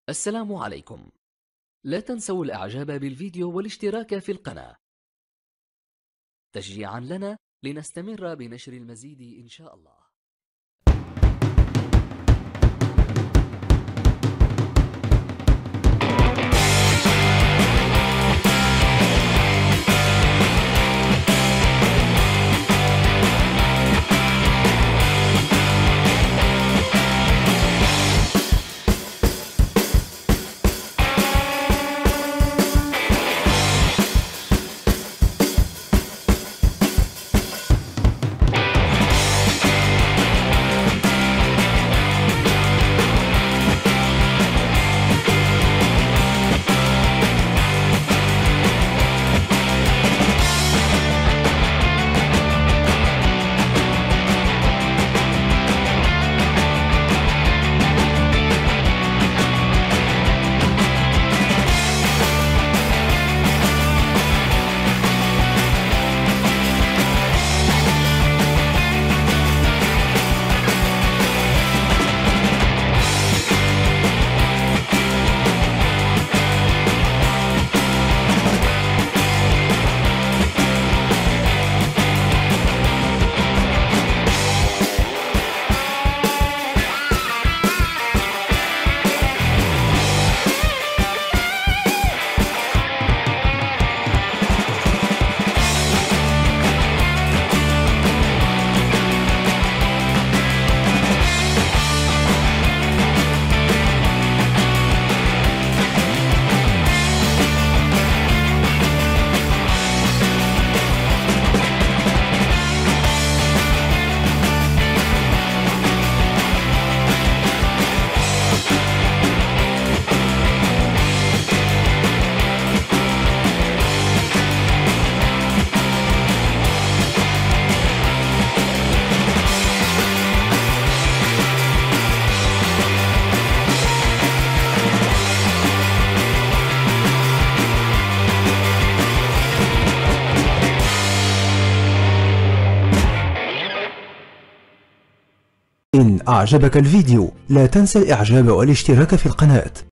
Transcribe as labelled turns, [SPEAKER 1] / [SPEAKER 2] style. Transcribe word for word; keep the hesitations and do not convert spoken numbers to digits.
[SPEAKER 1] السلام عليكم. لا تنسوا الإعجاب بالفيديو والاشتراك في القناة تشجيعا لنا لنستمر بنشر المزيد إن شاء الله.
[SPEAKER 2] إن أعجبك الفيديو لا تنسى الإعجاب والاشتراك في القناة.